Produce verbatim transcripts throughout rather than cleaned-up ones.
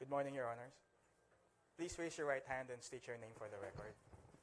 Good morning, Your Honors. Please raise your right hand and state your name for the record.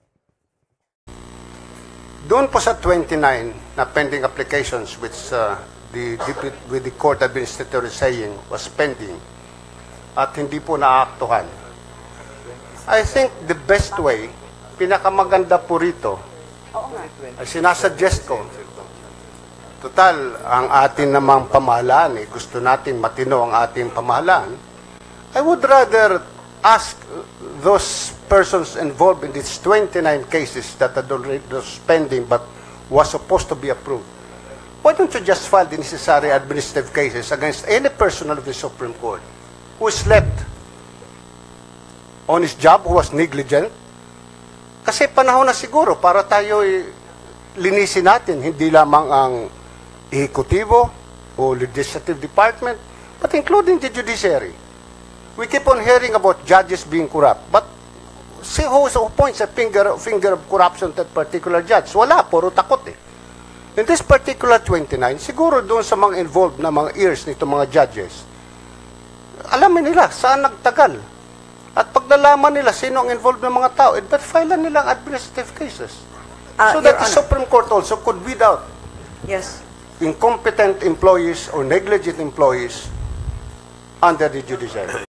Doon po sa twenty-nine na pending applications which uh, the, with the court administrator is saying was pending at hindi po naaktuhan. I think the best way, pinakamaganda po rito, ay sinasuggest ko, total, ang atin namang pamahalaan, eh, gusto natin matino ang ating pamahalaan, I would rather ask those persons involved in these twenty-nine cases that are already pending but was supposed to be approved. Why don't you just file the necessary administrative cases against any person of the Supreme Court who slept on his job, who was negligent? Kasi panahon na siguro para tayo linisin natin, hindi lamang ang ehekutibo o legislative department, but including the judiciary. We keep on hearing about judges being corrupt, but see who, who points a finger, finger of corruption to that particular judge? Wala, puro takot eh. In this particular twenty-nine, siguro doon sa mga involved na mga ears nito mga judges, alamin nila saan nagtagal. At pag nalaman nila sino ang involved ng mga tao, it but file nilang administrative cases. Uh, so that Your the Honor. Supreme Court also could weed out Yes. incompetent employees or negligent employees under the judiciary.